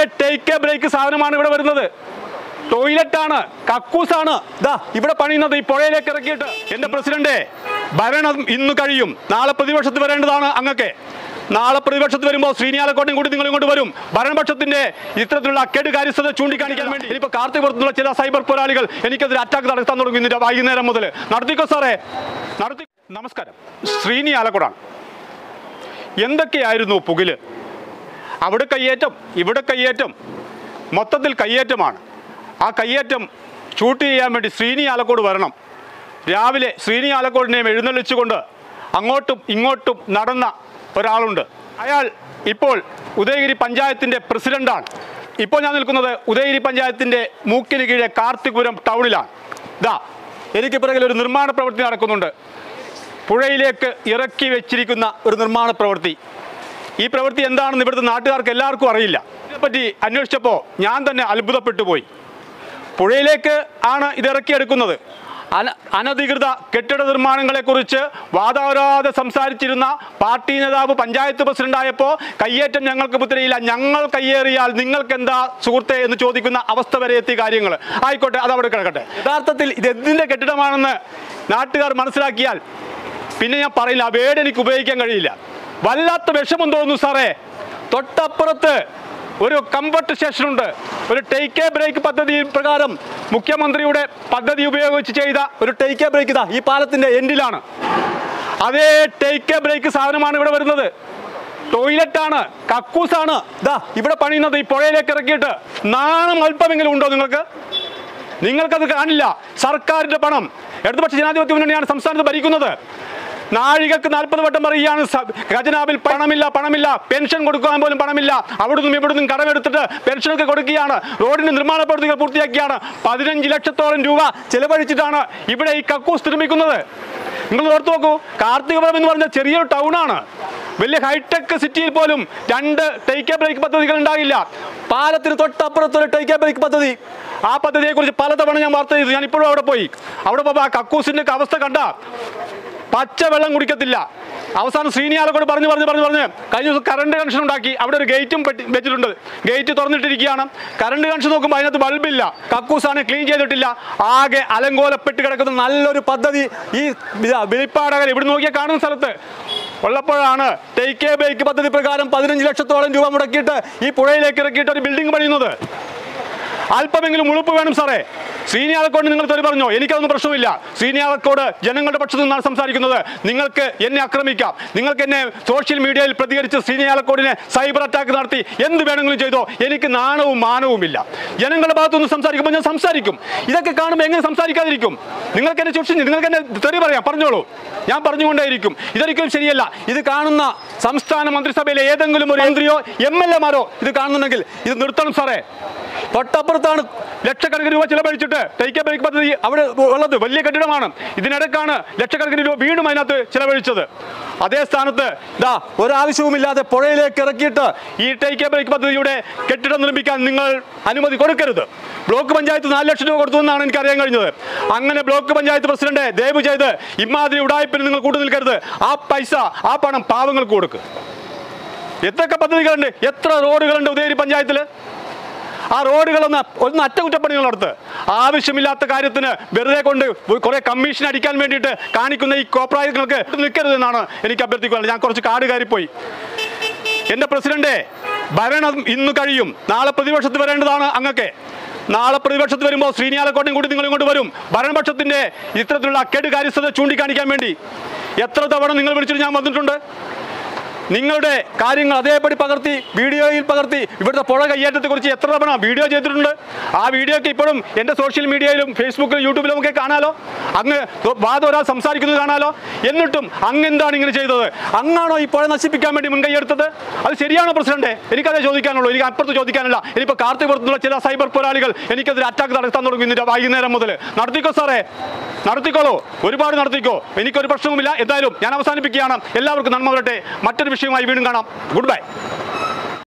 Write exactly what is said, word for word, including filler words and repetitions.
Take A break സാധനമാണ് ഇവിടെ വരുന്നത്. ടോയ്ലറ്റാണ്, കക്കൂസാണ് ഇതാ ഇവിടെ പണിയുന്നത് ഈ പുഴയിലേക്ക് ഇറക്കിയിട്ട്. എന്റെ പ്രസിഡന്റ്, ഭരണം ഇന്ന് കഴിയും, നാളെ പ്രതിപക്ഷത്ത് വരേണ്ടതാണ് അങ്ങക്ക്. നാളെ പ്രതിപക്ഷത്ത് വരുമ്പോൾ ശ്രീനിയാലക്കോട്ടയും കൂടി നിങ്ങൾ ഇങ്ങോട്ട് വരും. ഭരണപക്ഷത്തിന്റെ ഇത്തരത്തിലുള്ള അക്കേട് കാര്യസ്ഥത ചൂണ്ടിക്കാണിക്കാൻ വേണ്ടി ഇനിയിപ്പോൾ കാർത്തികപുരത്തുള്ള ചില സൈബർ പോരാളികൾ എനിക്കെതിരെ അറ്റാക്ക് നടത്താൻ തുടങ്ങി. ഇന്നിട്ട് വൈകുന്നേരം മുതൽ നടത്തിക്കോ സാറേ, നടത്തി. നമസ്കാരം, ശ്രീനിയാലക്കോടാണ്. എന്തൊക്കെയായിരുന്നു പുകില്? അവിടെ കയ്യേറ്റം, ഇവിടെ കയ്യേറ്റം, മൊത്തത്തിൽ കയ്യേറ്റമാണ്. ആ കയ്യേറ്റം ഷൂട്ട് ചെയ്യാൻ വേണ്ടി ശ്രീനിയാലക്കോട് വരണം. രാവിലെ ശ്രീനിയാലക്കോടിനെയും എഴുന്നള്ളിച്ചുകൊണ്ട് അങ്ങോട്ടും ഇങ്ങോട്ടും നടന്ന ഒരാളുണ്ട്. അയാൾ ഇപ്പോൾ ഉദയഗിരി പഞ്ചായത്തിൻ്റെ പ്രസിഡന്റാണ്. ഇപ്പോൾ ഞാൻ നിൽക്കുന്നത് ഉദയഗിരി പഞ്ചായത്തിൻ്റെ മൂക്കിന് കീഴെ കാർത്തികപുരം ടൗണിലാണ്. ഇതാ എനിക്ക് പിറകിൽ ഒരു നിർമ്മാണ പ്രവൃത്തി നടക്കുന്നുണ്ട്. പുഴയിലേക്ക് ഇറക്കി വെച്ചിരിക്കുന്ന ഒരു നിർമ്മാണ പ്രവൃത്തി. ഈ പ്രവൃത്തി എന്താണെന്ന് ഇവിടുത്തെ നാട്ടുകാർക്ക് എല്ലാവർക്കും അറിയില്ല. ഇതിനെപ്പറ്റി അന്വേഷിച്ചപ്പോൾ ഞാൻ തന്നെ അത്ഭുതപ്പെട്ടു പോയി. പുഴയിലേക്ക് ആണ് ഇത് ഇറക്കിയെടുക്കുന്നത്. അന അനധികൃത കെട്ടിട നിർമ്മാണങ്ങളെക്കുറിച്ച് വാദോരാതെ സംസാരിച്ചിരുന്ന പാർട്ടി നേതാവ് പഞ്ചായത്ത് പ്രസിഡന്റായപ്പോൾ കയ്യേറ്റം ഞങ്ങൾക്ക് പുത്തിരിയില്ല, ഞങ്ങൾ കയ്യേറിയാൽ നിങ്ങൾക്ക് എന്താ സുഹൃത്തെ എന്ന് ചോദിക്കുന്ന അവസ്ഥ വരെ എത്തിയ കാര്യങ്ങൾ. ആയിക്കോട്ടെ, അതവിടെ കിടക്കട്ടെ. യഥാർത്ഥത്തിൽ ഇത് എന്തിൻ്റെ കെട്ടിടമാണെന്ന് നാട്ടുകാർ മനസ്സിലാക്കിയാൽ പിന്നെ ഞാൻ പറയില്ല, ആ വേർഡ് എനിക്ക് ഉപയോഗിക്കാൻ കഴിയില്ല. വല്ലാത്ത വിഷമം തോന്നുന്നു സാറേ. തൊട്ടപ്പുറത്ത് ഒരു കംഫർട്ട് സ്റ്റേഷനുണ്ട്. ഒരു ടേക്ക് എ ബ്രേക്ക് പദ്ധതി പ്രകാരം മുഖ്യമന്ത്രിയുടെ പദ്ധതി ഉപയോഗിച്ച് ചെയ്ത ഒരു ടേക്ക് എ ബ്രേക്ക് ഇതാ ഈ പാലത്തിന്റെ എൻഡിലാണ്. അതേ ടേക്ക് എ ബ്രേക്ക് സാധനമാണ് ഇവിടെ വരുന്നത്. ടോയ്ലറ്റാണ്, കക്കൂസാണ് ഇതാ ഇവിടെ പണിയുന്നത് ഈ പുഴയിലേക്ക് ഇറക്കിയിട്ട്. നാണം അല്പമെങ്കിലും ഉണ്ടോ നിങ്ങൾക്ക്? നിങ്ങൾക്കത് കാണില്ല. സർക്കാരിന്റെ പണം, ഇടതുപക്ഷ ജനാധിപത്യ മുന്നണിയാണ് സംസ്ഥാനത്ത് ഭരിക്കുന്നത്. നാഴികക്ക് നാൽപ്പത് വട്ടം പറയുകയാണ് ഖജനാവിൽ പണമില്ല പണമില്ല പെൻഷൻ കൊടുക്കാൻ പോലും പണമില്ല. അവിടുന്നും ഇവിടുന്നും കടമെടുത്തിട്ട് പെൻഷനൊക്കെ കൊടുക്കുകയാണ്. റോഡിന്റെ നിർമ്മാണ പ്രവൃത്തികൾ പൂർത്തിയാക്കിയാണ്. പതിനഞ്ച് ലക്ഷത്തോളം രൂപ ചെലവഴിച്ചിട്ടാണ് ഇവിടെ ഈ കക്കൂസ് നിർമ്മിക്കുന്നത്. നിങ്ങൾ ഓർത്തു നോക്കൂ, കാർത്തികപുരം എന്ന് പറഞ്ഞ ചെറിയൊരു ടൗണാണ്. വലിയ ഹൈടെക് സിറ്റിയിൽ പോലും രണ്ട് ടേക്ക് എ ബ്രേക്ക് പദ്ധതികൾ ഉണ്ടാകില്ല. പാലത്തിന് തൊട്ടപ്പുറത്തൊരു ടേക്ക് എ ബ്രേക്ക് പദ്ധതി. ആ പദ്ധതിയെക്കുറിച്ച് പലതവണ ഞാൻ വാർത്ത ചെയ്തു. ഞാൻ ഇപ്പോഴും അവിടെ പോയി. അവിടെ പോകുമ്പോൾ ആ കക്കൂസിന്റെ അവസ്ഥ കണ്ട പച്ച വെള്ളം കുടിക്കത്തില്ല. അവസാനം ശ്രീനിയാലക്കോട് പറഞ്ഞു പറഞ്ഞു പറഞ്ഞു പറഞ്ഞ് കഴിഞ്ഞ ദിവസം കറണ്ട് കണക്ഷൻ ഉണ്ടാക്കി. അവിടെ ഒരു ഗേറ്റും വെച്ചിട്ടുണ്ട്. ഗേറ്റ് തുറന്നിട്ടിരിക്കുകയാണ്. കറണ്ട് കണക്ഷൻ നോക്കുമ്പോൾ അതിനകത്ത് ബൾബില്ല. കക്കൂസാണ് ക്ലീൻ ചെയ്തിട്ടില്ല. ആകെ അലങ്കോലപ്പെട്ട് കിടക്കുന്ന നല്ലൊരു പദ്ധതി ഈ വെളിപ്പാടകൽ ഇവിടെ നോക്കിയാൽ കാണുന്ന സ്ഥലത്ത് ഉള്ളപ്പോഴാണ് ടേക്ക് എ ബ്രേക്ക് പദ്ധതി പ്രകാരം പതിനഞ്ച് ലക്ഷത്തോളം രൂപ മുടക്കിയിട്ട് ഈ പുഴയിലേക്ക് ഇറക്കിയിട്ട് ഒരു ബിൽഡിംഗ് പണിയുന്നത്. അല്പമെങ്കിലും ഉളുപ്പ് വേണം സാറേ. ശ്രീനിയാലക്കോട് നിങ്ങൾ തെറി പറഞ്ഞോ, എനിക്കതൊന്നും പ്രശ്നമില്ല. ശ്രീനിയാലക്കോട് ജനങ്ങളുടെ പക്ഷത്തു നിന്നാണ് സംസാരിക്കുന്നത്. നിങ്ങൾക്ക് എന്നെ ആക്രമിക്കാം, നിങ്ങൾക്ക് എന്നെ സോഷ്യൽ മീഡിയയിൽ പ്രതികരിച്ച് ശ്രീനിയാലക്കോടിനെ സൈബർ അറ്റാക്ക് നടത്തി എന്ത് വേണമെങ്കിലും ചെയ്തോ. എനിക്ക് നാണവും മാനവുമില്ല. ജനങ്ങളുടെ ഭാഗത്തുനിന്ന് സംസാരിക്കുമ്പോൾ ഞാൻ സംസാരിക്കും. ഇതൊക്കെ കാണുമ്പോൾ എങ്ങനെ സംസാരിക്കാതിരിക്കും? നിങ്ങൾക്ക് എന്നെ ചുഷിഞ്ഞ് നിങ്ങൾക്ക് എന്നെ തെറി പറയാം, പറഞ്ഞോളൂ, ഞാൻ പറഞ്ഞുകൊണ്ടേയിരിക്കും. ഇതൊരിക്കലും ശരിയല്ല. ഇത് കാണുന്ന സംസ്ഥാന മന്ത്രിസഭയിലെ ഏതെങ്കിലും ഒരു മന്ത്രിയോ എം എൽ എമാരോ ഇത് കാണുന്നുണ്ടെങ്കിൽ ഇത് നിർത്തണം സാറേ. തൊട്ടപ്പുറത്താണ് ലക്ഷക്കണക്കിന് രൂപ ചിലവഴിച്ചിട്ട് ടേക്ക് എ ബ്രേക്ക് പദ്ധതി അവിടെ ഉള്ളത്. വലിയ കെട്ടിടമാണ്. ഇതിനിടക്കാണ് ലക്ഷക്കണക്കിന് രൂപ വീണ്ടും അതിനകത്ത് ചിലവഴിച്ചത്. അതേ സ്ഥാനത്ത് ഇതാ ഒരാവശ്യവുമില്ലാതെ പുഴയിലേക്ക് ഇറക്കിയിട്ട് ഈ ടേക്ക് എ ബ്രേക്ക് പദ്ധതിയുടെ കെട്ടിടം നിർമ്മിക്കാൻ നിങ്ങൾ അനുമതി കൊടുക്കരുത്. ബ്ലോക്ക് പഞ്ചായത്ത് നാല് ലക്ഷം രൂപ കൊടുത്തു എന്നാണ് എനിക്ക് അറിയാൻ കഴിഞ്ഞത്. അങ്ങനെ ബ്ലോക്ക് പഞ്ചായത്ത് പ്രസിഡന്റ് ദയവ് ചെയ്ത് ഇമാതിരി ഉടായ്പിന് നിങ്ങൾ കൂട്ടു നിൽക്കരുത്. ആ പൈസ, ആ പണം പാവങ്ങൾക്ക് കൊടുക്കുക. എത്രയൊക്കെ പദ്ധതികളുണ്ട്, എത്ര റോഡുകളുണ്ട് ഉദയഗിരി പഞ്ചായത്തിൽ. ആ റോഡുകളൊന്ന് ഒന്ന് അറ്റകുറ്റപ്പണികൾ നടത്ത്. ആവശ്യമില്ലാത്ത കാര്യത്തിന് വെറുതെ കൊണ്ട് കുറെ കമ്മീഷൻ അടിക്കാൻ വേണ്ടിയിട്ട് കാണിക്കുന്ന ഈ കോപ്രായങ്ങൾക്ക് നിൽക്കരുതെന്നാണ് എനിക്ക് അഭ്യർത്ഥിക്കുന്നത്. ഞാൻ കുറച്ച് കാട് കയറിപ്പോയി. എൻ്റെ പ്രസിഡന്റ്, ഭരണം ഇന്ന് കഴിയും, നാളെ പ്രതിപക്ഷത്ത് വരേണ്ടതാണ് അങ്ങക്ക്. നാളെ പ്രതിപക്ഷത്ത് വരുമ്പോൾ ശ്രീനിയാലക്കോട്ടയും കൂടി നിങ്ങൾ ഇങ്ങോട്ട് വരും. ഭരണപക്ഷത്തിന്റെ ഇത്തരത്തിലുള്ള അക്കേട് കാര്യസ്ഥത ചൂണ്ടിക്കാണിക്കാൻ വേണ്ടി എത്ര തവണ നിങ്ങൾ വിളിച്ചിട്ട് ഞാൻ വന്നിട്ടുണ്ട്. നിങ്ങളുടെ കാര്യങ്ങൾ അതേപടി പകർത്തി വീഡിയോയിൽ പകർത്തി ഇവിടുത്തെ പുഴ കയ്യേറ്റത്തെക്കുറിച്ച് എത്ര തവണ വീഡിയോ ചെയ്തിട്ടുണ്ട്. ആ വീഡിയോയ്ക്ക് ഇപ്പോഴും എൻ്റെ സോഷ്യൽ മീഡിയയിലും ഫേസ്ബുക്കിലും യൂട്യൂബിലും ഒക്കെ കാണാലോ. അങ്ങ് വാദം ഒരാൾ സംസാരിക്കുന്നത് കാണാലോ. എന്നിട്ടും അങ്ങ് എന്താണ് ഇങ്ങനെ ചെയ്തത്? അങ്ങാണോ ഈ പുഴ നശിപ്പിക്കാൻ വേണ്ടി മുൻകൈയെടുത്തത്? അത് ശരിയാണോ പ്രസിഡന്റ്? എനിക്കതേ ചോദിക്കാനുള്ളൂ, എനിക്ക് അപ്പുറത്ത് ചോദിക്കാനില്ല. ഇനിയിപ്പോൾ കാർത്തികപുരത്തുള്ള ചില സൈബർ പോരാളികൾ എനിക്കെതിരെ അറ്റാക്ക് നടത്താൻ തുടങ്ങി. ഇന്നിട്ട് വൈകുന്നേരം മുതൽ നടത്തിക്കോ സാറേ, നടത്തിക്കോളൂ, ഒരുപാട് നടത്തിക്കോ, എനിക്കൊരു പ്രശ്നവുമില്ല. എന്തായാലും ഞാൻ അവസാനിപ്പിക്കുകയാണ്. എല്ലാവർക്കും നന്മ വരട്ടെ. മറ്റൊരു വിഷയമായി വീണ്ടും കാണാം. Good by.